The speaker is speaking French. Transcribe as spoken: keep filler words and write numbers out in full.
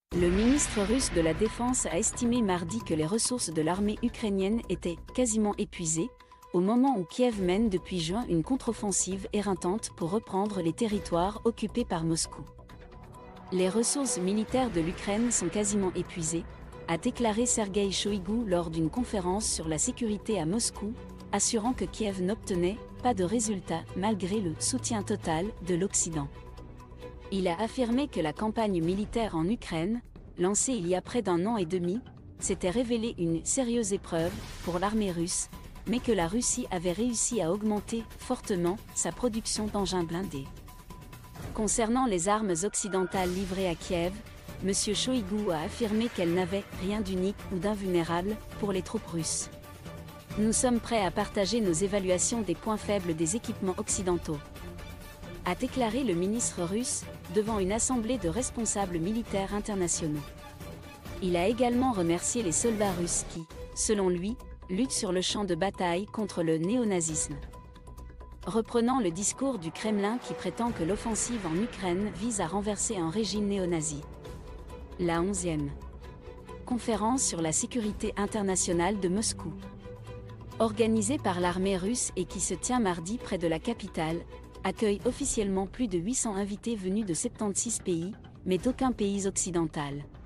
Le ministre russe de la Défense a estimé mardi que les ressources de l'armée ukrainienne étaient quasiment épuisées, au moment où Kiev mène depuis juin une contre-offensive éreintante pour reprendre les territoires occupés par Moscou. Les ressources militaires de l'Ukraine sont quasiment épuisées, a déclaré Sergueï Shoïgu lors d'une conférence sur la sécurité à Moscou, assurant que Kiev n'obtenait pas de résultats malgré le soutien total de l'Occident. Il a affirmé que la campagne militaire en Ukraine, lancée il y a près d'un an et demi, s'était révélée une sérieuse épreuve pour l'armée russe, mais que la Russie avait réussi à augmenter fortement sa production d'engins blindés. Concernant les armes occidentales livrées à Kiev, M. Shoïgu a affirmé qu'elles n'avaient rien d'unique ou d'invulnérable pour les troupes russes. Nous sommes prêts à partager nos évaluations des points faibles des équipements occidentaux, a déclaré le ministre russe, devant une assemblée de responsables militaires internationaux. Il a également remercié les soldats russes qui, selon lui, luttent sur le champ de bataille contre le néonazisme. Reprenant le discours du Kremlin qui prétend que l'offensive en Ukraine vise à renverser un régime néo-nazi. La onzième conférence sur la sécurité internationale de Moscou, organisée par l'armée russe et qui se tient mardi près de la capitale, accueille officiellement plus de huit cents invités venus de soixante-seize pays, mais d'aucun pays occidental.